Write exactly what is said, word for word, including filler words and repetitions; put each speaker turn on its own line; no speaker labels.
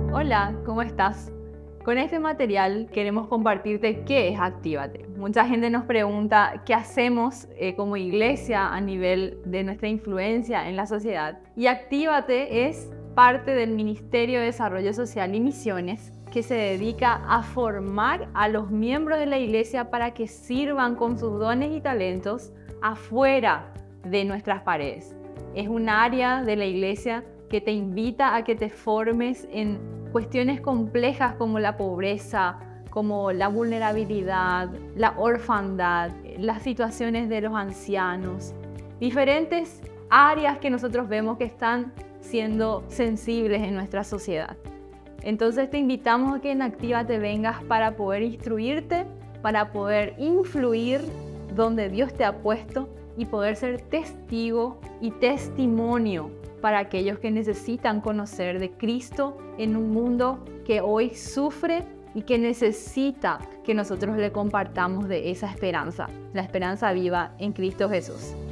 Hola, ¿cómo estás? Con este material queremos compartirte qué es Actívate. Mucha gente nos pregunta qué hacemos eh, como iglesia a nivel de nuestra influencia en la sociedad. Y Actívate es parte del Ministerio de Desarrollo Social y Misiones, que se dedica a formar a los miembros de la iglesia para que sirvan con sus dones y talentos afuera de nuestras paredes. Es un área de la iglesia que te invita a que te formes en cuestiones complejas como la pobreza, como la vulnerabilidad, la orfandad, las situaciones de los ancianos, diferentes áreas que nosotros vemos que están siendo sensibles en nuestra sociedad. Entonces te invitamos a que en Actívate vengas para poder instruirte, para poder influir donde Dios te ha puesto y poder ser testigo y testimonio para aquellos que necesitan conocer de Cristo en un mundo que hoy sufre y que necesita que nosotros le compartamos de esa esperanza, la esperanza viva en Cristo Jesús.